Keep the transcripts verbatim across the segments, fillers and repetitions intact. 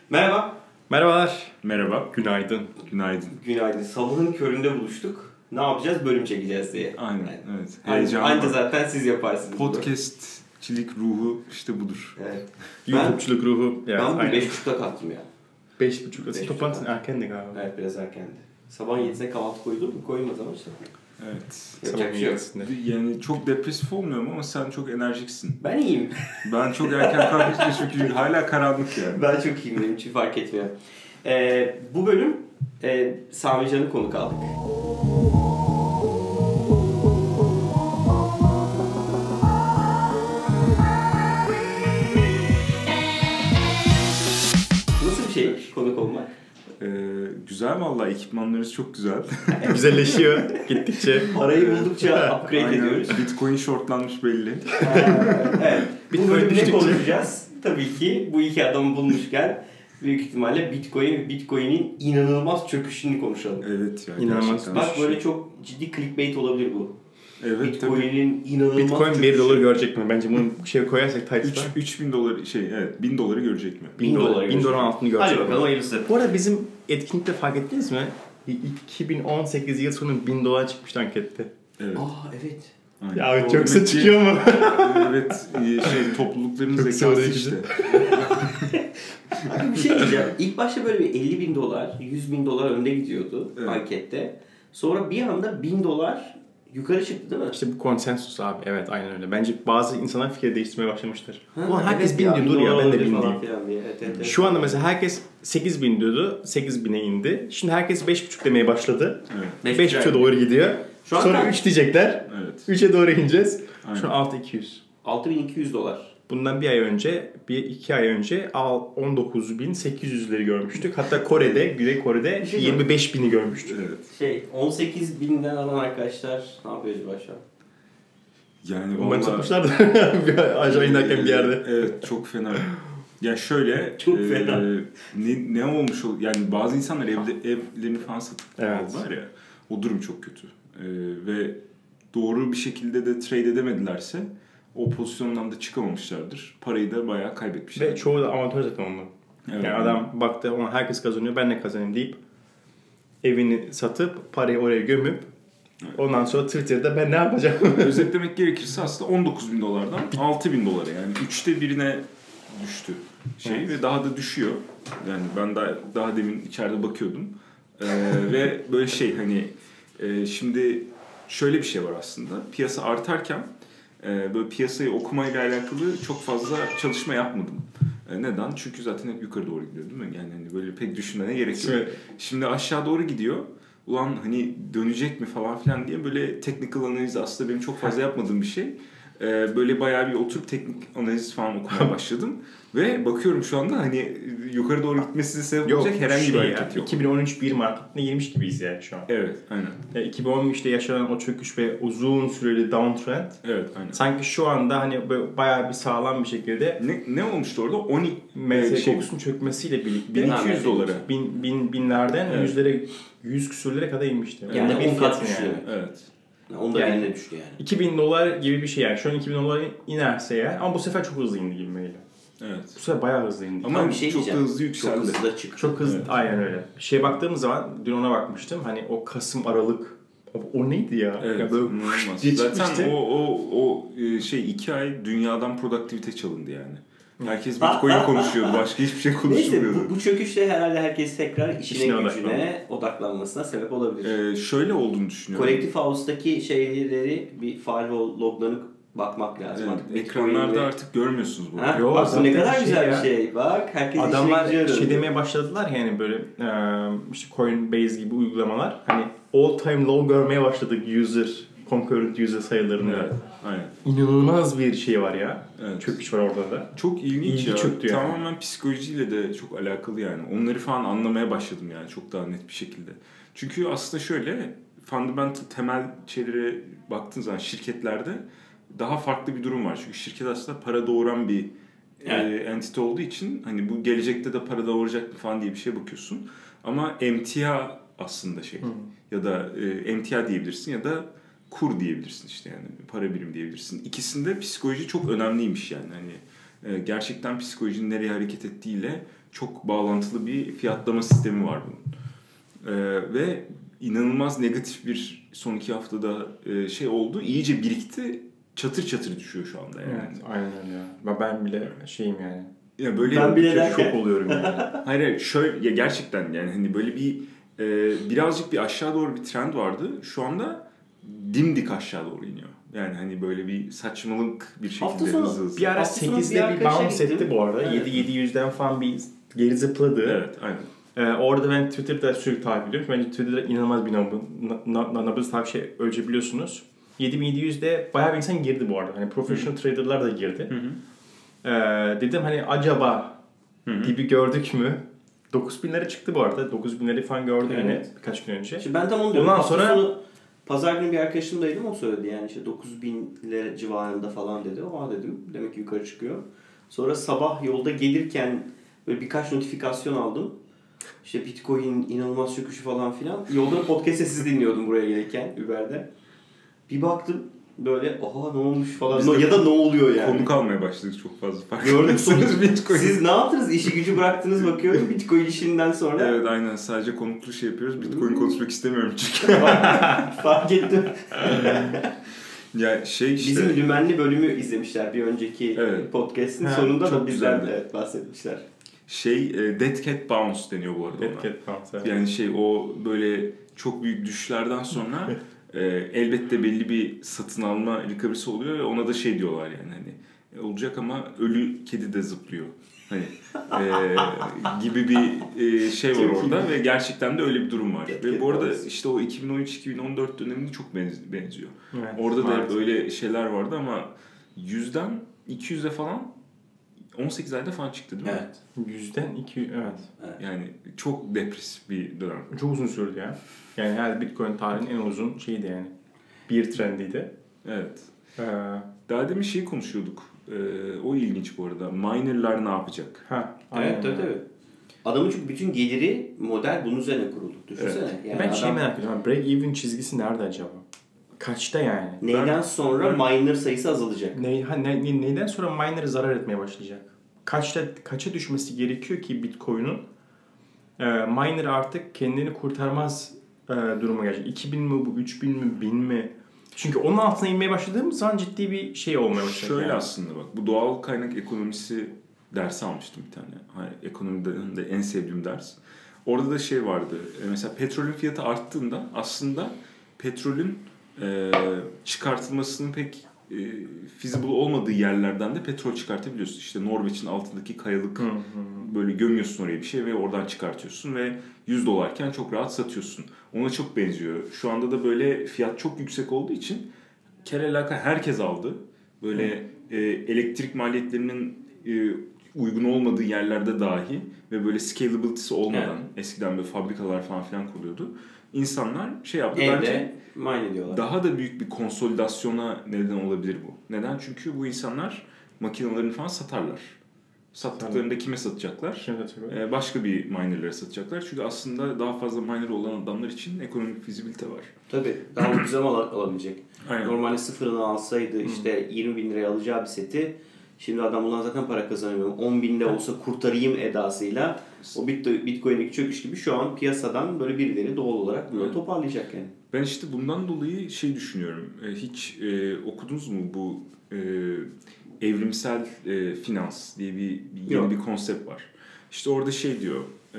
Merhaba. Merhabalar. Merhaba. Günaydın. Günaydın. Günaydın. Sabahın köründe buluştuk. Ne yapacağız? Bölüm çekeceğiz diye. Aynen, Yani. evet. Anca, anca zaten siz yaparsınız. Podcastçilik ruhu işte budur. Evet. YouTube'çuluk ruhu. Evet, ben bugün beş buçukta kalktım ya. Beş buçukta. Toplantın erkendi galiba. Evet, biraz erkendi. Sabahın yedisine kahvaltı koydum mu? Koyulmaz ama işte. Evet. Yapacak bir şey yok. Yani çok depresif olmuyorum ama sen çok enerjiksin. Ben iyiyim. Ben çok erken kalkmıştım çünkü hala karanlık yani. Ben çok iyiyim. Benim için fark etmiyor. Ee, bu bölüm e, Sami Can'ı konuk aldık. Nasıl bir şey konuk olmak? Ee, güzel vallahi, ekipmanlarınız çok güzel. Güzelleşiyor gittikçe. Parayı buldukça upgrade Aynen. ediyoruz. Bitcoin shortlanmış belli. Evet. Bu Bitcoin bölümde düştükçe. konuşacağız. Tabii ki bu iki adamı bulmuşken büyük ihtimalle Bitcoin ve Bitcoin'in inanılmaz çöküşünü konuşalım. Evet ya. İnanılmaz. gerçekten. Bak böyle çok ciddi clickbait olabilir bu. Evet tabii. Bitcoin'in inanılmaz Bitcoin çöküşü. bir dolar görecek mi? Bence bunu şey koyarsak Types'ta. üç bin dolar şey evet bin doları görecek mi? bin dolar. bin doların altını görecek. Hadi bakalım hayırlısı. Bu arada bizim etkinlikte fark ettiniz mi? iki bin on sekiz yıl sonu bin dolar çıkmıştı ankette. Evet. Aa evet. Aynen. Ya Doğru. çoksa Demek ki- çıkıyor mu? Evet, şey toplulukların Çok zekası söyleyici. işte. Bir şey diyeceğim. İlk başta böyle bir elli bin dolar, yüz bin dolar önde gidiyordu Evet. ankette. Sonra bir anda bin dolar yukarı çıktı değil mi? İşte bu konsensus abi. Evet aynen öyle. Bence bazı insanlar fikir değiştirmeye başlamıştır. Ha, Ulan herkes evet bin diyor. Dur ya dolar ben de olabilir bin falan diyeyim. filan diye. Evet, evet, evet. Şu anda mesela herkes sekiz bin diyordu. sekiz bine indi. Şimdi herkes beş buçuk demeye başladı. Evet. beş buçuğa doğru gidiyor. Şu an Sonra kaç? üç diyecekler. Evet. üçe doğru ineceğiz. Aynen. Şu an altı bin iki yüz. altı bin iki yüz dolar. Bundan bir ay önce, bir iki ay önce on dokuz bin sekiz yüzleri görmüştük. Hatta Kore'de, Güney Kore'de Bir şey yirmi beş bini görmüştük. Evet. Şey on sekiz binden alan arkadaşlar ne yapıyor acaba şu an? Yani Umarım vallahi satmışlar da aşağı inerken bir yerde. Evet, çok fena. Ya şöyle Çok e, fena. ne, ne olmuş ol yani bazı insanlar evde evlerini falan satıp Evet. aldılar ya. O durum çok kötü. E, ve doğru bir şekilde de trade edemedilerse o pozisyondan da çıkamamışlardır. Parayı da bayağı kaybetmişler. Ve çoğu da amatör zaten onların. Evet. Yani adam baktı ama herkes kazanıyor ben de kazanayım deyip evini satıp parayı oraya gömüp ondan sonra Twitter'da ben ne yapacağım? Özetlemek gerekirse aslında on dokuz bin dolardan altı bin dolara yani üçte birine düştü şey Evet. ve daha da düşüyor. Yani ben daha, daha demin içeride bakıyordum. Ee, ve böyle şey hani e, şimdi şöyle bir şey var aslında. Piyasa artarken e, böyle piyasayı okumayla alakalı çok fazla çalışma yapmadım. E, neden? Çünkü zaten hep yukarı doğru gidiyor değil mi? Yani hani böyle pek düşünmene gerek yok. Evet. Şimdi aşağı doğru gidiyor. Ulan hani dönecek mi falan filan diye böyle technical analiz aslında benim çok fazla yapmadığım bir şey. Ee, böyle bayağı bir oturup teknik analiz falan okumaya başladım. Ve bakıyorum şu anda hani yukarı doğru gitmesine sebep Yok, olacak herhangi şey bir ya, hareket yok. iki bin on üç bir marketine girmiş gibiyiz yani şu an. Evet, aynen. Ya iki bin on üçte yaşanan o çöküş ve uzun süreli downtrend Evet, aynen. sanki şu anda hani böyle bayağı bir sağlam bir şekilde Ne, ne olmuştu orada? on iki M S şey, kokusunun çökmesiyle birlikte bin iki yüz dolara. bin, bin, binlerden Evet. yüzlere yüz küsürlere kadar inmişti. Yani Yani bin on kat katı düştü. yani. Evet. Onda Yani- eline düştü yani. iki bin dolar gibi bir şey yani. Şu an iki bin dolar inerse ya. Ama bu sefer çok hızlı indi gibi geliyor. Evet. Bu sefer bayağı hızlı indi. Ama Ama bir şey çok da diyeceğim. hızlı yükseldi. Çok hızlı da çıktı. Çok hızlı. Evet. Aynen öyle. Şeye baktığımız zaman dün ona bakmıştım. Hani o Kasım Aralık. Abi o neydi ya? Evet, Ya böyle inanılmaz. diye Zaten çıkmıştı. o, o, o e, şey iki ay dünyadan produktivite çalındı yani. Herkes Bitcoin konuşuyordu. Başka hiçbir şey Neyse konuşulmuyordu. bu, bu çöküşte herhalde herkes tekrar işine İşine gücüne odaklanmasına sebep olabilir. Ee, şöyle olduğunu düşünüyorum. Collective House'daki şeyleri bir firewall loglarını bakmak lazım. Evet, Artık ekranlarda Bitcoin'de- artık görmüyorsunuz bunu. Ha? Yo, Bak bu zaten ne kadar şey güzel ya. bir şey. Bak herkes Adamlar işine gücüne şey döndü. demeye başladılar ya yani böyle e, işte Coinbase gibi uygulamalar hani all time low görmeye başladık user concurrent user sayılarında. Evet, aynen. İnanılmaz bir şey var ya. Evet. Çöküş var orada da. Çok ilginç İlgi ya. çöktü yani. Tamamen psikolojiyle de çok alakalı yani. Onları falan anlamaya başladım yani çok daha net bir şekilde. Çünkü aslında şöyle fundamental temel şeylere baktığın zaman şirketlerde daha farklı bir durum var. Çünkü şirket aslında para doğuran bir Evet. e, entite olduğu için hani bu gelecekte de para doğuracak mı falan diye bir şeye bakıyorsun. Ama emtia aslında şey Hı. ya da e, emtia diyebilirsin ya da kur diyebilirsin işte yani para birim diyebilirsin. İkisinde psikoloji çok önemliymiş yani hani e, gerçekten psikolojinin nereye hareket ettiğiyle çok bağlantılı bir fiyatlama sistemi var bunun. Ee, ve inanılmaz negatif bir son iki haftada e, şey oldu. İyice birikti. Çatır çatır düşüyor şu anda yani. Evet, aynen öyle ya. Ben, ben bile şeyim yani. Ya böyle Ben bile Çok derken... şok oluyorum yani. hayır, hayır şöyle ya gerçekten yani hani böyle bir e, birazcık bir aşağı doğru bir trend vardı. Şu anda dimdik aşağı doğru iniyor. Yani hani böyle bir saçmalık bir şekilde Hafta sonu hızlı hızlı. Bir ara Hafta sonu sekizde bir bir arkadaşa bounce gittim. etti bu arada. Evet. yedi yedi yüzden falan bir geri zıpladı. Evet, aynen. Ee, orada ben Twitter'da sürekli takip ediyorum. Bence Twitter'da inanılmaz bir nabız, nabız takip şey ölçebiliyorsunuz. yedi bin yedi yüzde bayağı bir insan girdi bu arada. Hani professional trader'lar da girdi. Hı hı. Ee, dedim hani acaba Hı hı. gibi gördük mü? dokuz binlere çıktı bu arada. dokuz binleri falan gördü Evet. yine birkaç gün önce. Şimdi ben tam onu diyorum. Ondan Hafta sonra- sonu pazar günü bir arkadaşımdaydım, o söyledi yani işte dokuz bin lira civarında falan dedi. Oha dedim. Demek ki yukarı çıkıyor. Sonra sabah yolda gelirken böyle birkaç notifikasyon aldım. İşte Bitcoin inanılmaz çöküşü falan filan. Yolda podcast'te sizi dinliyordum buraya gelirken Uber'de. Bir baktım böyle aha ne olmuş falan. Biz No, de ya da ne oluyor yani. Konuk almaya başladık çok fazla. Fark Gördüm etmezseniz sonuç. Bitcoin. Siz ne yaptınız? İşi gücü bıraktınız bakıyorum Bitcoin işinden sonra. Evet, aynen, sadece konuklu şey yapıyoruz. Bitcoin konuşmak istemiyorum çünkü. Fark ettim. Ya şey işte. Bizim Lümenli bölümü izlemişler bir önceki Evet. podcast'in Ha, sonunda çok da bizden güzeldi. evet, bahsetmişler. Şey e, Dead Cat Bounce deniyor bu arada Dead ona. Cat Bounce, evet. Yani şey o böyle çok büyük düşüşlerden sonra e, elbette belli bir satın alma recovery'si oluyor ve ona da şey diyorlar yani hani e, olacak ama ölü kedi de zıplıyor. Hani e, gibi bir e, şey var Çok orada iyi. ve gerçekten de öyle bir durum var. Dead Ve Cat bu arada Bounce. işte o iki bin on üç iki bin on dört dönemine çok benz- benziyor. Evet, Orada da hep maalesef. öyle şeyler vardı ama yüzden iki yüze falan on sekiz ayda falan çıktı değil mi? Evet. Yüzden iki, evet. Yani çok depresif bir dönem. Çok uzun sürdü ya. Yani her Bitcoin tarihinin en uzun şeydi yani. Bir trendiydi. Evet. Ee, Daha demin şey konuşuyorduk. Ee, o ilginç bu arada. Minerlar ne yapacak? ha, Evet tabii tabii. Adamın çünkü bütün geliri model bunun üzerine kuruldu. Düşünsene. Evet. Yani ben adam şey merak ediyorum. Break even çizgisi nerede acaba? Kaçta yani? neyden Ben- sonra miner sayısı azalacak? Ne, ha, ne, ne- neyden sonra miner zarar etmeye başlayacak? Kaçta kaça düşmesi gerekiyor ki Bitcoin'un e, miner artık kendini kurtarmaz e, duruma gelecek. iki bin mi bu, üç bin mi, bin mi? Çünkü onun altına inmeye başladığımız zaman ciddi bir şey olmaya başlayacak. Şöyle yani. aslında bak. Bu doğal kaynak ekonomisi dersi almıştım bir tane. Hani ekonomide de en sevdiğim ders. Orada da şey vardı. E, Mesela petrolün fiyatı arttığında aslında petrolün e, çıkartılmasının pek e, feasible olmadığı yerlerden de petrol çıkartabiliyorsun. İşte Norveç'in altındaki kayalık Hı hı. böyle gömüyorsun oraya bir şey ve oradan çıkartıyorsun ve yüz dolarken çok rahat satıyorsun. Ona çok benziyor. Şu anda da böyle fiyat çok yüksek olduğu için kere alaka herkes aldı. Böyle e, elektrik maliyetlerinin e, uygun olmadığı yerlerde dahi ve böyle scalability'si olmadan Evet. eskiden böyle fabrikalar falan filan kuruluyordu. İnsanlar şey yaptı. Evde Bence mine ediyorlar. daha da büyük bir konsolidasyona neden olabilir bu. Neden? Çünkü bu insanlar makinelerini falan satarlar. Sattıklarında kime satacaklar? Şimdi hatırlıyorum. Ee, başka bir minerlere satacaklar. Çünkü aslında daha fazla miner olan adamlar için ekonomik fizibilite var. Tabii. Daha ucuza mı al- alabilecek? Aynen. Normalde sıfırını alsaydı işte yirmi bin liraya alacağı bir seti şimdi adam bundan zaten para kazanamıyor. on binde olsa kurtarayım edasıyla o Bit- Bitcoin'deki çöküş gibi şu an piyasadan böyle birileri doğal olarak bunları Evet. toparlayacak yani. Ben işte bundan dolayı şey düşünüyorum. E, Hiç e, okudunuz mu bu e, evrimsel e, finans diye bir, bir yeni Yok. bir konsept var. İşte orada şey diyor. e,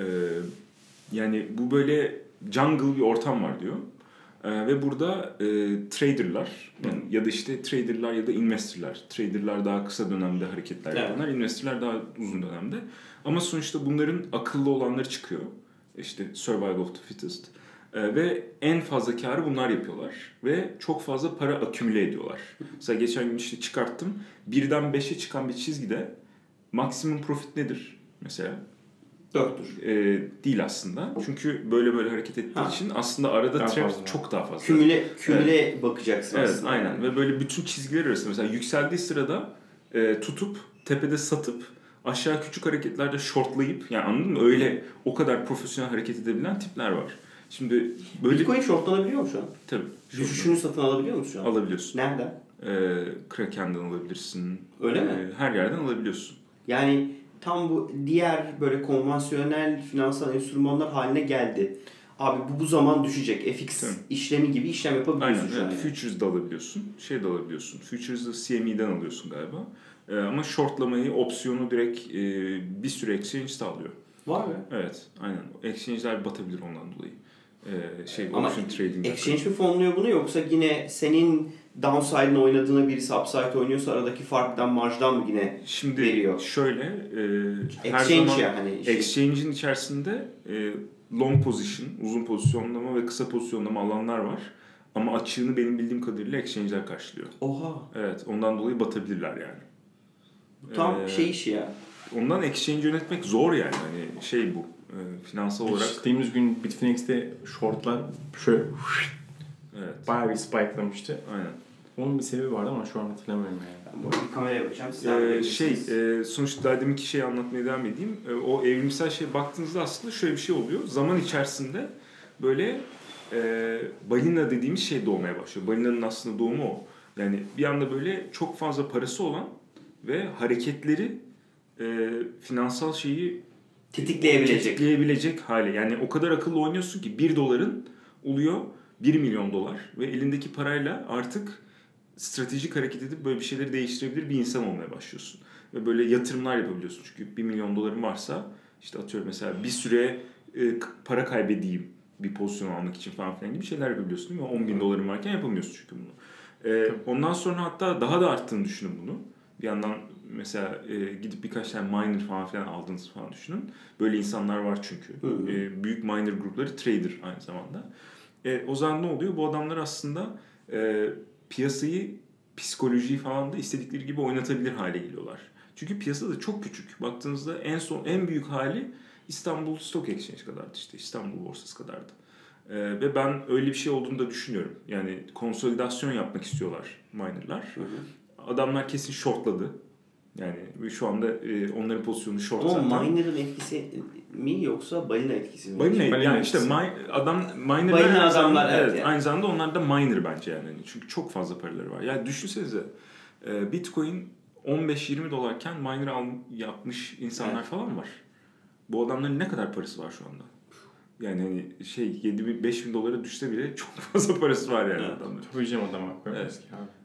yani bu böyle jungle bir ortam var diyor. E, ve burada e, traderlar yani ya da işte traderlar ya da investorlar. Traderlar daha kısa dönemde hareketler Evet. yapanlar, investorlar daha uzun dönemde. Ama sonuçta bunların akıllı olanları çıkıyor. İşte survival of the fittest. Ee, ve en fazla karı bunlar yapıyorlar. Ve çok fazla para akümüle ediyorlar. Mesela geçen gün işte çıkarttım. Birden beşe çıkan bir çizgide maksimum profit nedir mesela? Dörttür. Ee, değil aslında. Çünkü böyle böyle hareket ettiği Ha. için aslında arada Daha trap fazla. çok daha fazla. Kümüle, kümüle bakacaksın Evet, aslında. aynen. Ve böyle bütün çizgiler arasında mesela yükseldiği sırada e, tutup tepede satıp aşağı küçük hareketlerde shortlayıp yani anladın mı? Öyle o kadar profesyonel hareket edebilen tipler var. Şimdi böyle Bitcoin shortlanabiliyor mu şu an? tabii Düşüşünü satın alabiliyor musun şu an? alabiliyorsun. Nereden? Ee, Kraken'den alabilirsin. Öyle Ee, mi? Her yerden alabiliyorsun. Yani tam bu diğer böyle konvansiyonel finansal enstrümanlar haline geldi. Abi bu bu zaman düşecek. F X Hı. işlemi gibi işlem yapabiliyorsun Aynen, şu an. Evet. Yani. Futures'da alabiliyorsun. Şey de alabiliyorsun. Futures'da C M E'den alıyorsun galiba. Ee, ama shortlamayı, opsiyonu direkt e, bir sürü exchange sağlıyor. Var mı? Evet. Aynen. Exchange'ler batabilir ondan dolayı. Ee, şey, ama option trading. Exchange mi fonluyor bunu yoksa yine senin downside'ını oynadığına birisi upside oynuyorsa aradaki farktan, marjdan mı yine Şimdi veriyor? Şöyle e, her Exchange zaman ya hani şey. exchange'in içerisinde e, long position, uzun pozisyonlama ve kısa pozisyonlama alanlar var. Ama açığını benim bildiğim kadarıyla exchange'ler karşılıyor. Oha. Evet, ondan dolayı batabilirler yani. Tam ee, şey işi ya. Ondan exchange yönetmek zor yani. Hani şey bu. E, finansal olarak. Geçtiğimiz gün Bitfinex'te shortlar şöyle evet. bayağı bir spike'lamıştı. Aynen. Onun bir sebebi vardı ama şu an hatırlamıyorum yani. Ben bu bir kameraya bakacağım. Ee, şey, e, sonuçta daha deminki şeyi anlatmaya devam edeyim. E, o evrimsel şeye baktığınızda aslında şöyle bir şey oluyor. Zaman içerisinde böyle e, balina dediğimiz şey doğmaya başlıyor. Balinanın aslında doğumu o. Yani bir anda böyle çok fazla parası olan ve hareketleri e, finansal şeyi tetikleyebilecek. tetikleyebilecek hale. Yani o kadar akıllı oynuyorsun ki bir doların oluyor bir milyon dolar ve elindeki parayla artık stratejik hareket edip böyle bir şeyleri değiştirebilir bir insan olmaya başlıyorsun. Ve böyle yatırımlar yapabiliyorsun. Çünkü bir milyon doların varsa işte atıyorum mesela bir süre e, para kaybedeyim bir pozisyon almak için falan filan gibi şeyler yapabiliyorsun değil mi? on bin doların varken yapamıyorsun çünkü bunu. E, ondan sonra hatta daha da arttığını düşünün bunu. Bir yandan mesela e, gidip birkaç tane miner falan filan aldığınızı falan düşünün. Böyle insanlar var çünkü. E, büyük miner grupları trader aynı zamanda. E, o zaman ne oluyor? Bu adamlar aslında e, piyasayı, psikolojiyi falan da istedikleri gibi oynatabilir hale geliyorlar. Çünkü piyasa da çok küçük. Baktığınızda en son en büyük hali İstanbul Stock Exchange kadardı işte. İstanbul borsası kadardı. Ee, ve ben öyle bir şey olduğunu da düşünüyorum. Yani konsolidasyon yapmak istiyorlar minerlar. Hı hı. Adamlar kesin shortladı. Yani şu anda e, onların pozisyonu short ama zaten. Ama miner'ın etkisi mi yoksa balina etkisi mi? Balina, balina yani etkisi. işte mi, adam minerlar balina aynı zamanda, adamlar evet. evet, Yani. aynı zamanda onlar da miner bence yani. Çünkü çok fazla paraları var. Yani düşünsenize Bitcoin on beş yirmi dolarken miner al, yapmış insanlar evet. falan var. Bu adamların ne kadar parası var şu anda? Yani hani şey yedi bin beş bin dolara düşse bile çok fazla parası var yani evet. adamların. Tabii canım adam haklı. Evet.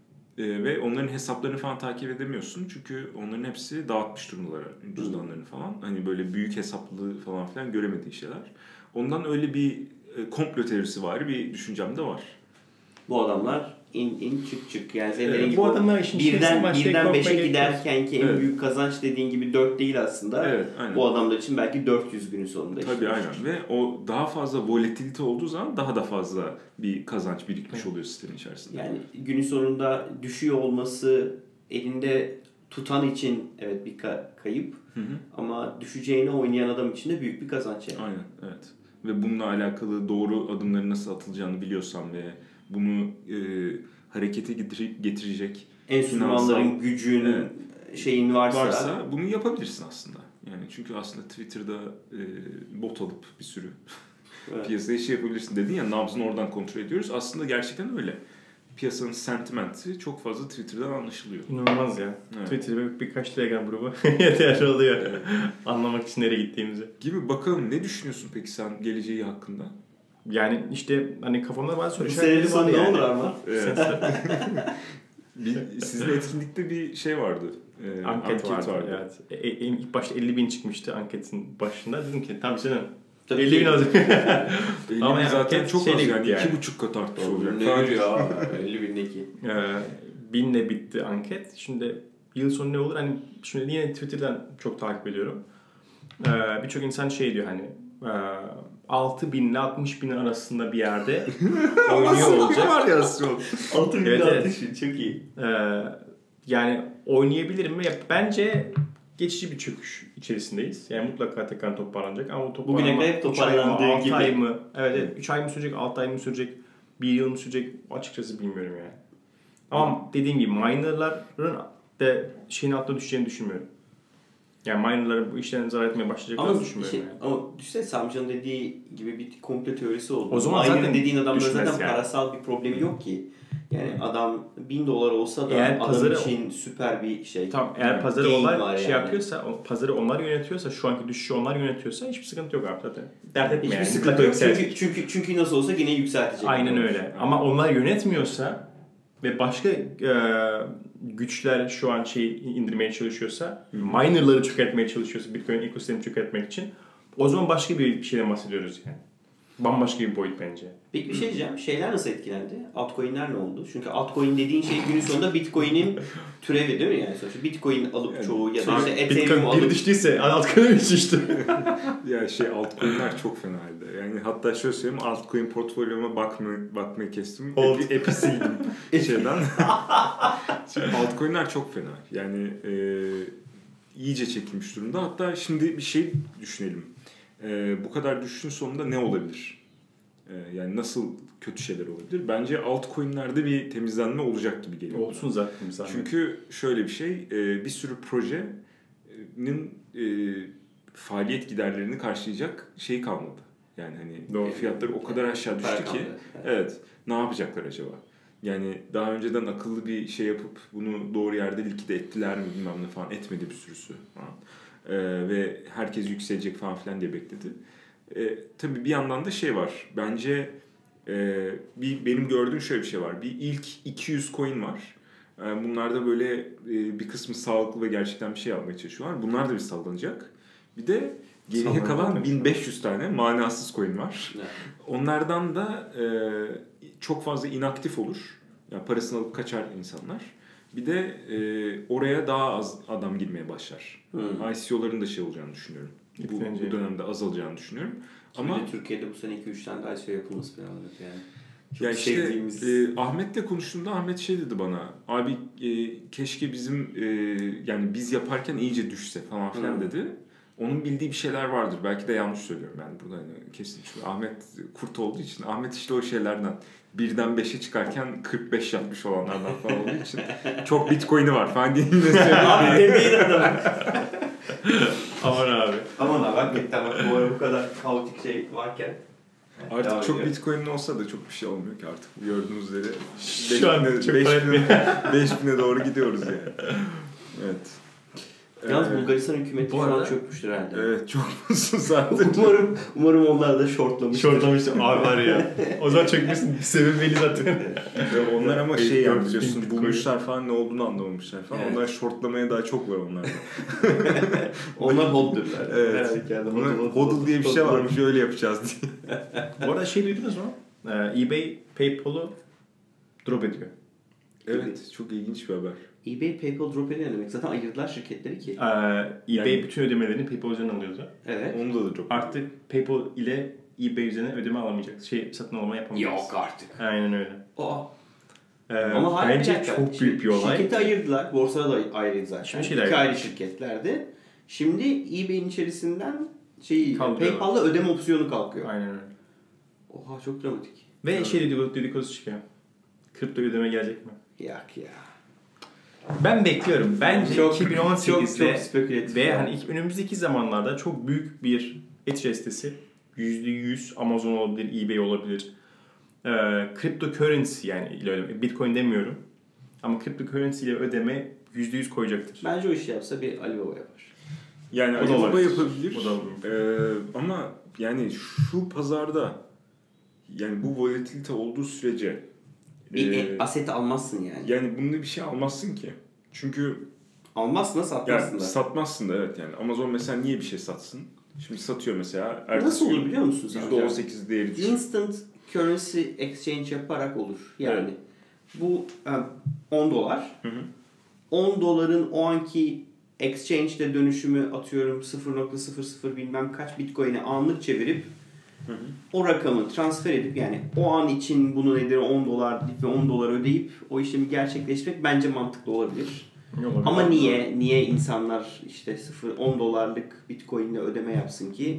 Ee, ve onların hesaplarını falan takip edemiyorsun. Çünkü onların hepsi dağıtmış durumdalar cüzdanlarını falan. Hani böyle büyük hesaplı falan filan göremediği şeyler. Ondan öyle bir e, komplo teorisi var, bir düşüncem de var. Bu adamlar in in çık çık yani senin evet, gibi bu adamlar işin birden birden beşe giderken ki en evet. büyük kazanç dediğin gibi dört değil aslında. Evet, aynen. Bu adamlar için belki dört yüz günün sonunda. Tabii işte. Aynen ve o daha fazla volatilite olduğu zaman daha da fazla bir kazanç birikmiş oluyor sistemin içerisinde. Yani günün sonunda düşüyor olması elinde tutan için evet bir kayıp hı hı. ama düşeceğini oynayan adam için de büyük bir kazanç yani. Aynen evet. Ve bununla alakalı doğru adımların nasıl atılacağını biliyorsan ve bunu e, harekete getirecek enstrümanların finansal, gücün evet, şeyin varsa, varsa bunu yapabilirsin aslında. Yani çünkü aslında Twitter'da e, bot alıp bir sürü evet. piyasaya şey yapabilirsin dedin ya, nabzını oradan kontrol ediyoruz. Aslında gerçekten öyle. Piyasanın sentimenti çok fazla Twitter'dan anlaşılıyor. İnanılmaz ya. Evet. Twitter'da birkaç Telegram grubu yeterli oluyor. Evet. Anlamak için nereye gittiğimizi. Gibi bakalım ne düşünüyorsun peki sen geleceği hakkında? Yani işte hani kafamda bazı soru işaretleri var yani. Ne olur ama? Evet. bir, sizin etkinlikte bir şey vardı. E, anket, anket vardı. vardı. Evet. E, e, ilk başta elli bin çıkmıştı anketin başında. Dedim ki tamam canım. Tabii elli bin olacak. Ama yani zaten çok az yani. yani. iki buçuk kat artmış olacak. Ne ya? elli bindeki. Binle bitti anket. Şimdi yıl sonu ne olur? Hani şimdi yine Twitter'dan çok takip ediyorum. Ee, Birçok insan şey diyor hani altı bin ile altmış bin arasında bir yerde oynuyor olacak. var ya altı bin ile altmış bin çok iyi. Ee, yani oynayabilir mi? Ya, bence geçici bir çöküş içerisindeyiz. Yani mutlaka tekrar toparlanacak ama toparlanma bugüne kadar hep toparlandığı gibi. Ay mı? Evet, evet. üç ay mı sürecek, altı ay mı sürecek, bir yıl mı sürecek açıkçası bilmiyorum yani. Ama dediğim gibi minerların da şeyin altına düşeceğini düşünmüyorum. Yani minerların bu işlerini zarar etmeye başlayacaklarını düşünmüyorum. Şey, yani. Ama düşünsene Samcan'ın dediği gibi bir komplo teorisi oldu. O zaman Miner'ın zaten dediğin adamların zaten yani. parasal bir problemi yok ki. Yani adam bin dolar olsa da eğer adam pazarı, için süper bir şey. Tamam, eğer pazarı Gain onlar var şey yani. yapıyorsa, o pazarı onlar yönetiyorsa, şu anki düşüşü onlar yönetiyorsa hiçbir sıkıntı yok abi zaten. Dert etme Hiçbir yani. sıkıntı yok çünkü, çünkü, çünkü nasıl olsa yine yükseltecek. Aynen öyle. Ama onlar yönetmiyorsa ve başka e, güçler şu an şeyi indirmeye çalışıyorsa, minerları çökertmeye çalışıyorsa Bitcoin ekosistemini çökertmek için, o zaman başka bir şeyden bahsediyoruz yani. Bambaşka bir boyut bence. Peki bir şey diyeceğim. Şeyler nasıl etkilendi? Altcoin'ler ne oldu? Çünkü altcoin dediğin şey günün sonunda Bitcoin'in türevi değil mi? Yani sonuçta Bitcoin alıp yani, çoğu ya da şey, işte Ethereum Bitcoin alıp... bir düştüyse altcoin'e düştü. Ya şey altcoin'ler çok fena halde. Yani hatta şöyle söyleyeyim, altcoin portfolyoma bakma, bakmayı kestim. Oldu. Epi, epi sildim şeyden. Şimdi altcoin'ler çok fena. Yani e, iyice çekilmiş durumda. Hatta şimdi bir şey düşünelim. E, bu kadar düşüşün sonunda ne olabilir? E, yani nasıl kötü şeyler olabilir? Bence altcoin'lerde bir temizlenme olacak gibi geliyor. Olsun zaten zaten. Çünkü şöyle bir şey, e, bir sürü projenin e, faaliyet giderlerini karşılayacak şey kalmadı. Yani hani Doğru. fiyatları o kadar aşağı düştü Fark ki, aldı. evet, ne yapacaklar acaba? Yani daha önceden akıllı bir şey yapıp bunu doğru yerde likide ettiler mi bilmem ne falan, etmedi bir sürüsü falan. Ee, ve herkes yükselecek falan filan diye bekledi. Ee, tabii bir yandan da şey var, bence e, bir benim gördüğüm şöyle bir şey var. Bir ilk iki yüz coin var. Ee, bunlarda böyle e, bir kısmı sağlıklı ve gerçekten bir şey yapmaya çalışıyorlar. Bunlar da bir sallanacak. Bir de geriye kalan bin beş yüz tane manasız coin var. Evet. Onlardan da e, çok fazla inaktif olur. Yani parasını alıp kaçar insanlar. Bir de e, oraya daha az adam girmeye başlar. Hmm. I C O'ların da şey olacağını düşünüyorum. Bu, bu dönemde azalacağını düşünüyorum. Ama Ama Türkiye'de bu sene iki üç tane de I C O yapılması planlanıyor yani. Çok ya işte sevdiğimiz... e, Ahmet'le konuştuğumda Ahmet şey dedi bana. Abi e, keşke bizim e, yani biz yaparken iyice düşse falan filan Hmm. dedi. Onun bildiği bir şeyler vardır. Belki de yanlış söylüyorum ben burada hani kesin. Çünkü Ahmet kurt olduğu için, Ahmet işte o şeylerden birden beşe çıkarken kırk beş yapmış olanlardan falan olduğu için çok Bitcoin'i var falan diye yine söylüyorum. Abi demeyin adamı. Aman abi. Aman abi hakikaten bak bu ara bu kadar kaotik şey varken. Artık devam çok ediyor. Bitcoin'in olsa da çok bir şey olmuyor ki artık. Gördüğünüz üzere Şu an çok beş bine doğru gidiyoruz yani. Evet. Yalnız Ee, Bulgaristan hükümeti bu şu an arada- çökmüştür herhalde. Evet çok mutsuz zaten. umarım umarım onlar da shortlamıştır. Şortlamıştım abi var ya. O zaman çökmüşsün. Bir sebebi belli zaten. Ve onlar ama Evet, şey yani dört bin biliyorsun Bitcoin. bulmuşlar falan ne olduğunu anlamamışlar falan. Evet. Onlar shortlamaya daha çok var onlarda. Onlar hodlurlar. Evet. Bunlar hodl diye bir şey varmış öyle yapacağız diye. Bu arada şey duydunuz mu? Ee, eBay PayPal'u drop ediyor. Evet çok ilginç bir haber. eBay PayPal drop ediyor ne demek? Zaten ayırdılar şirketleri ki. Ee, eBay Yani- bütün ödemelerini PayPal üzerinden alıyordu. Evet. Onu da da çok. Artık PayPal ile eBay üzerinden ödeme alamayacak. Şey satın alma yapamayacağız. Yok artık. Aynen öyle. Aa. Ee, Ama hala bence bir dakika. çok büyük bir olay. Şirketi ayırdılar. Borsada da ayrıydı zaten. Şimdi İki şey de ayrı ayrı. şirketlerdi. Şimdi eBay'in içerisinden şeyi Kaldırıyorlar. PayPal'la ödeme opsiyonu kalkıyor. Aynen öyle. Oha çok dramatik. Ve Evet. şey dedikodu, dedikodusu çıkıyor. Kripto ödeme gelecek mi? Yak ya. Ben bekliyorum. Bence Çok- iki bin on sekizde çok, çok spekülatif. ve hani ilk- önümüzdeki zamanlarda çok büyük bir e-ticaret sitesi, yüzde yüz Amazon olabilir, eBay olabilir. Ee, cryptocurrency yani ile ödeme, Bitcoin demiyorum. Ama cryptocurrency ile ödeme yüzde yüz koyacaktır. Bence o işi yapsa bir Ali Baba yapar. Yani O da Alibaba olabilir. yapabilir. O da olabilir. Ee, ama yani şu pazarda yani bu volatilite olduğu sürece Bir e, aseti almazsın yani. yani bunda bir şey almazsın ki. Çünkü Almazsın da satmazsın yani da. satmazsın da evet yani. Amazon mesela niye bir şey satsın? Şimdi satıyor mesela. ertesi Nasıl olur gün biliyor musun sen? yüzde on sekiz değeri düşüyor. Instant currency exchange yaparak olur. Yani Evet. bu um, on dolar. Hı hı. on doların o anki exchange'de dönüşümü atıyorum sıfır nokta sıfır sıfır bilmem kaç bitcoin'e anlık çevirip Hı hı. o rakamı transfer edip yani o an için bunu nedir on dolar ve on dolar ödeyip o işlemi gerçekleştirmek bence mantıklı olabilir. Olabilir. Ama niye niye insanlar işte sıfır on dolarlık bitcoin'le ödeme yapsın ki?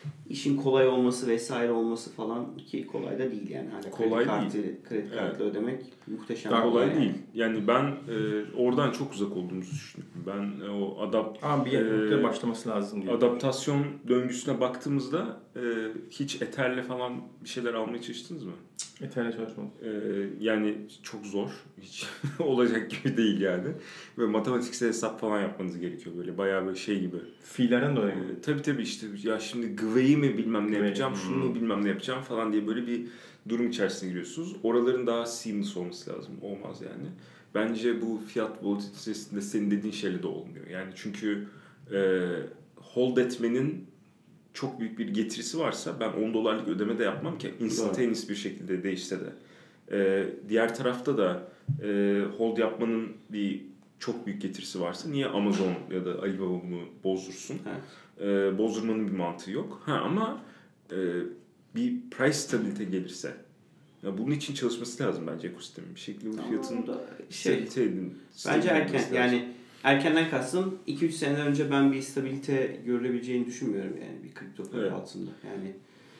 işin kolay olması vesaire olması falan ki kolay da değil yani. Hani kolay kredi kartı, değil. kredi kartı evet. ödemek muhteşem. Daha kolay yani. değil. Yani ben e, oradan çok uzak olduğumuzu düşünüyorum. Ben e, o adapt Ama bir yere e, başlaması lazım diye. adaptasyon döngüsüne baktığımızda e, hiç Ether'le falan bir şeyler almaya çalıştınız mı? Ether'le çalışmadım. E, yani çok zor. Hiç olacak gibi değil yani. Ve matematiksel hesap falan yapmanız gerekiyor böyle. Bayağı böyle şey gibi. Fiillerden dolayı. E, tabii tabii işte ya şimdi Gwei'yi mi bilmem ne Gwei. yapacağım, şunu mu Hmm. bilmem ne yapacağım falan diye böyle bir durum içerisine giriyorsunuz. Oraların daha seamless olması lazım. Olmaz yani. Bence bu fiyat volatilitesinde senin dediğin şeyle de olmuyor. Yani çünkü e, hold etmenin çok büyük bir getirisi varsa ben on dolarlık ödeme de yapmam ki instantaneous bir şekilde değişse de. E, diğer tarafta da e, hold yapmanın bir çok büyük getirisi varsa niye Amazon ya da Alibaba bunu bozdursun? Evet. E, bozdurmanın bir mantığı yok. Ha ama e, bir price stabilite gelirse ya bunun için çalışması lazım bence ekosistemin. Bir şekilde bu fiyatın şey, stabilite edin. Bence erken yani erkenden kastım iki üç sene önce ben bir stabilite görülebileceğini düşünmüyorum yani bir kripto para evet. altında. Yani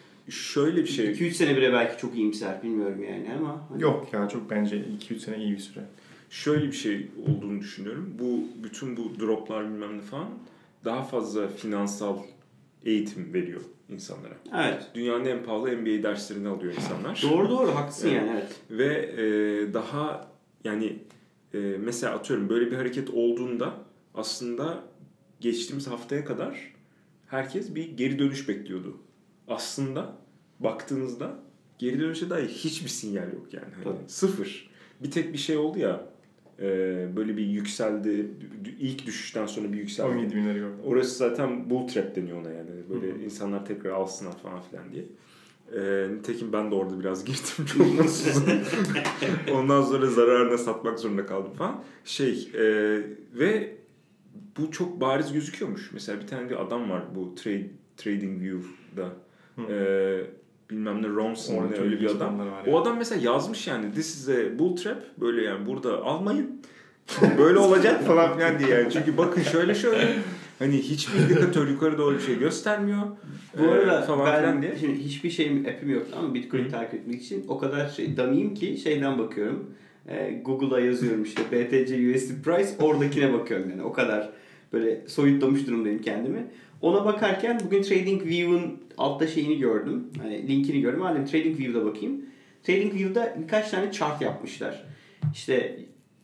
şöyle bir şey. iki üç sene bile belki çok iyimser bilmiyorum yani ama. Hani... Yok ya çok bence iki üç sene iyi bir süre. Şöyle bir şey olduğunu düşünüyorum. Bu bütün bu droplar bilmem ne falan daha fazla finansal eğitim veriyor insanlara. Evet. Dünyanın en pahalı M B A derslerini alıyor insanlar. Doğru doğru haklısın evet. yani evet. Ve e, daha yani e, mesela atıyorum böyle bir hareket olduğunda aslında geçtiğimiz haftaya kadar herkes bir geri dönüş bekliyordu. Aslında baktığınızda geri dönüşe dair hiçbir sinyal yok yani. Hani sıfır. Bir tek bir şey oldu ya e, böyle bir yükseldi. İlk düşüşten sonra bir yükseldi. on yedi binleri gördüm. Orası zaten bull trap deniyor ona yani. Böyle Hı-hı. insanlar tekrar alsınlar falan filan diye. Ee, nitekim ben de orada biraz girdim çok mutsuzum. Ondan sonra zararına satmak zorunda kaldım falan. Şey e, ve bu çok bariz gözüküyormuş. Mesela bir tane bir adam var bu trade, Trading View'da. E, bilmem ne Ronson ne öyle bir adam. O adam mesela yazmış yani this is a bull trap. Böyle yani burada almayın. Böyle olacak falan filan diye yani. Çünkü bakın şöyle şöyle hani hiçbir indikatör yukarı doğru bir şey göstermiyor. Bu arada ee, falan ben diye. Şimdi hiçbir şeyim app'im yok ama Bitcoin takip etmek için o kadar şey damıyım ki şeyden bakıyorum. Ee, Google'a yazıyorum işte B T C U S D price oradakine bakıyorum yani o kadar böyle soyutlamış durumdayım kendimi. Ona bakarken bugün TradingView'un altta şeyini gördüm. Hani linkini gördüm. Madem TradingView'da bakayım. TradingView'da birkaç tane chart yapmışlar. İşte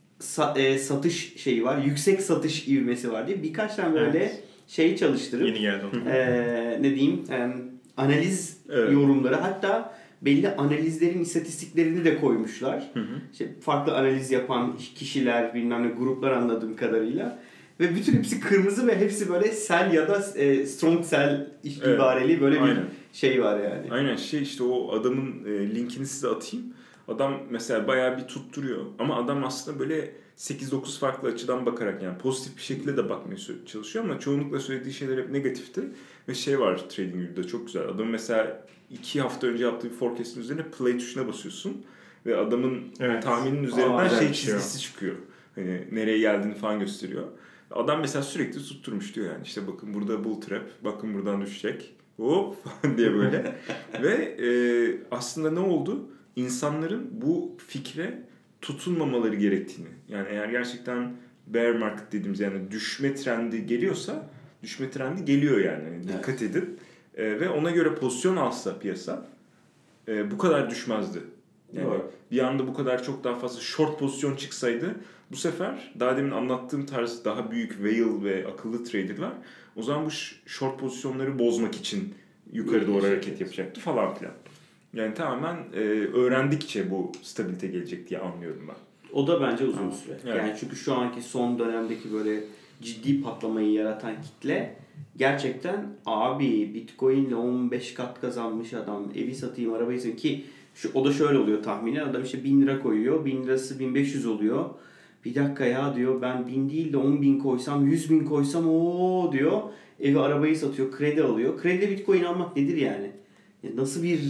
Sa- e, satış şeyi var. Yüksek satış ivmesi var diye birkaç tane böyle evet. şey çalıştırıp yeni geldi o. E, ne diyeyim e, analiz evet. yorumları hatta belli analizlerin istatistiklerini de koymuşlar. Hı hı. İşte farklı analiz yapan kişiler bilmem ne gruplar anladığım kadarıyla ve bütün hepsi kırmızı ve hepsi böyle sell ya da e, strong sell ibareli evet. böyle bir Aynen. şey var yani. Aynen şey işte o adamın e, linkini size atayım. Adam mesela bayağı bir tutturuyor ama adam aslında böyle sekiz dokuz farklı açıdan bakarak yani pozitif bir şekilde de bakmaya çalışıyor ama çoğunlukla söylediği şeyler hep negatifti. Ve şey var TradingView'da çok güzel. Adam mesela iki hafta önce yaptığı bir forecast'ın üzerine play tuşuna basıyorsun ve adamın evet. tahminin üzerinden Aa, şey çizgisi çıkıyor. Hani nereye geldiğini falan gösteriyor. Adam mesela sürekli tutturmuş diyor yani işte bakın burada bull trap, bakın buradan düşecek. Hop falan diye böyle. Ve e, aslında ne oldu? İnsanların bu fikre tutunmamaları gerektiğini. Yani eğer gerçekten bear market dediğimiz yani düşme trendi geliyorsa düşme trendi geliyor yani. yani evet. Dikkat edin. E, ve ona göre pozisyon alsa piyasa e, bu kadar düşmezdi. Yani Doğru. bir anda bu kadar çok daha fazla short pozisyon çıksaydı bu sefer daha demin anlattığım tarz daha büyük whale ve akıllı traderlar o zaman bu short pozisyonları bozmak için yukarı doğru hareket yapacaktı falan filan. Yani tamamen e, öğrendikçe bu stabilite gelecek diye anlıyorum ben. O da bence uzun süre. Evet. Yani çünkü şu anki son dönemdeki böyle ciddi patlamayı yaratan kitle gerçekten abi Bitcoin'le on beş kat kazanmış adam, evi satayım, arabayı satayım ki şu, o da şöyle oluyor tahminen adam işte bin lira koyuyor, bin lirası bin beş yüz oluyor. Bir dakika ya diyor ben bin değil de on bin koysam, yüz bin koysam o diyor. Evi arabayı satıyor, kredi alıyor. Kredi Bitcoin almak nedir yani? Nasıl bir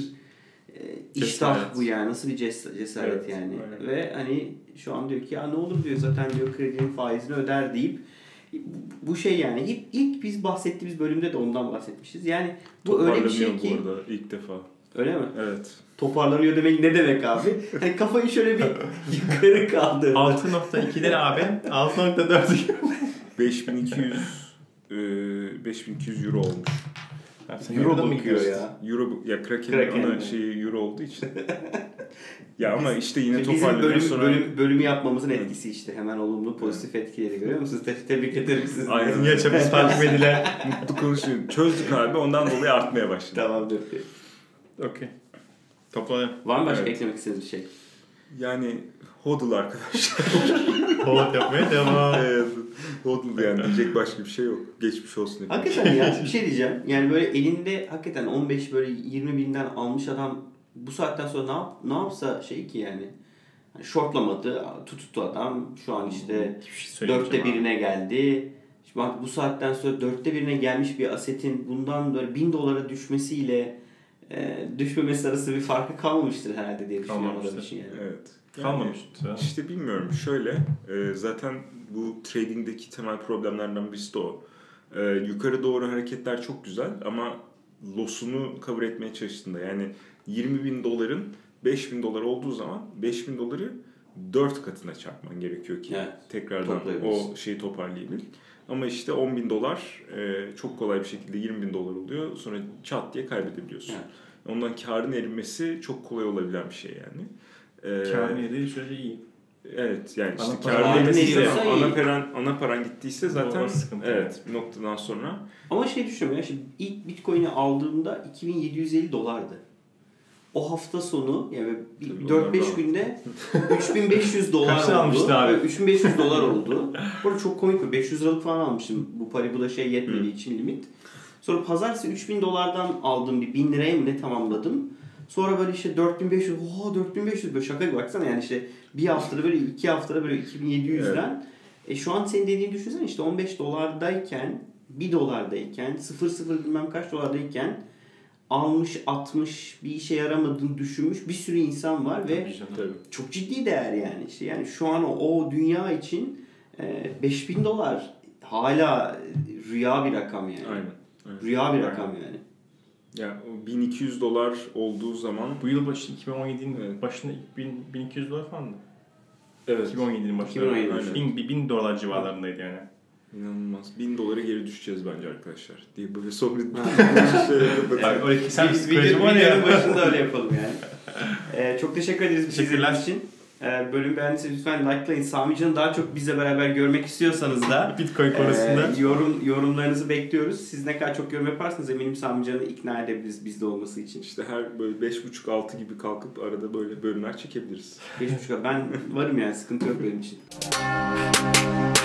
İştah cesaret. Bu yani nasıl bir ces- cesaret evet, yani aynen. Ve hani şu an diyor ki ya ne olur diyor zaten diyor kredinin faizini öder deyip Bu şey yani ilk, ilk biz bahsettiğimiz bölümde de ondan bahsetmişiz. Yani bu öyle bir şey ki. Bu arada ilk defa. Öyle mi? Evet. Toparlanıyor demek ne demek abi? Hani kafayı şöyle bir yukarı kaldırdı. altı nokta iki'den abi altı nokta dört. beş bin iki yüz e, beş bin iki yüz euro olmuş. Euro bakıyor ya. Euro ya Kraken'in Kraken ana mi? şeyi euro olduğu için. Ya ama işte yine Bizim toparlanıyor bölüm, sonra. bölüm, bölümü yapmamızın etkisi işte. Hemen olumlu pozitif etkileri görüyor musunuz? Te- tebrik ederim sizi. Aynen. Niye çabuk takip edilen? Mutlu konuşuyor. Çözdük abi ondan dolayı artmaya başladı. Tamamdır. Okey. Toplayalım. Var mı başka Evet. eklemek istediğiniz bir şey? Yani hodl arkadaşlar. Hold yapmaya devam. Evet, hodl yani diyecek başka bir şey yok. Geçmiş olsun. hepimiz. Hakikaten ya bir şey diyeceğim. Yani böyle elinde hakikaten on beş böyle yirmi binden almış adam bu saatten sonra ne, yap, ne yapsa şey ki yani. Yani shortlamadı, tuttu adam. Şu an işte Şey dörtte birine geldi. Şimdi bak bu saatten sonra dörtte birine gelmiş bir asetin bundan böyle bin dolara düşmesiyle e, düşmemesi arası bir farkı kalmamıştır herhalde diye düşünüyorum Kalmamıştır. adam için yani. Evet. Yani Kalmamıştı. İşte bilmiyorum şöyle e, zaten bu trading'deki temel problemlerden birisi de o. E, yukarı doğru hareketler çok güzel ama loss'unu cover etmeye çalıştığında yani yirmi bin doların beş bin dolar olduğu zaman beş bin doları dört katına çarpman gerekiyor ki Evet, tekrardan o şeyi toparlayabil. Ama işte on bin dolar e, çok kolay bir şekilde yirmi bin dolar oluyor. Sonra çat diye kaybedebiliyorsun. Evet. Ondan karın erinmesi çok kolay olabilen bir şey yani. Ee, Kârın yediği sürece iyi. Evet yani işte Ana karın paran erimesi eriyorsa iyi. ana paran ana paran gittiyse zaten O sıkıntı. evet bir noktadan sonra Ama şey düşünüyorum ya şimdi ilk Bitcoin'i aldığımda iki bin yedi yüz elli dolardı. O hafta sonu yani Tabii dört beş onlar da- günde üç bin beş yüz dolar Kaçtan oldu. almıştı abi? Evet, üç bin beş yüz dolar oldu. Bu arada çok komik bir beş yüz liralık falan almıştım. Bu pari bu da şey yetmediği için limit. Sonra pazartesi üç bin dolardan aldım bir bin liraya mı ne tamamladım. Sonra böyle işte dört bin beş yüz, oha dört bin beş yüz böyle şaka gibi baksana yani işte bir haftada böyle iki haftada böyle iki bin yedi yüzden. E şu an senin dediğini düşünsene işte on beş dolardayken bir dolardayken sıfır sıfır bilmem kaç dolardayken almış atmış bir işe yaramadığını düşünmüş bir sürü insan var ve tabii. çok ciddi değer yani. İşte yani şu an o, o dünya için e, beş bin dolar hala rüya bir rakam yani. Aynen. aynen. Rüya bir Aynen. rakam yani. Ya o bin iki yüz dolar olduğu zaman Bu yıl başı iki bin on yedi'nin Evet. başında bin, bin iki yüz dolar falandı. evet iki bin on yedi'nin başında. iki bin on yedi. Aynen. bin, bin dolar civarlarındaydı yani. inanılmaz. bin dolara geri düşeceğiz bence arkadaşlar diye böyle sohbet Ha. şöyle kapatayım. Abi öyle sen Biz psikoloji video, var ya. videonun başında öyle yapalım yani. Ee, çok teşekkür ederiz bizi Teşekkürler. izlediğiniz için. Ee, bölüm beğendiyseniz lütfen likelayın. Sami Can'ı daha çok bizle beraber görmek istiyorsanız da Bitcoin konusunda. e, yorum yorumlarınızı bekliyoruz. Siz ne kadar çok yorum yaparsanız eminim Sami Can'ı ikna edebiliriz bizde olması için. İşte her böyle beş buçuk altı gibi kalkıp arada böyle bölümler çekebiliriz. Beş buçuk ben varım yani sıkıntı yok benim için.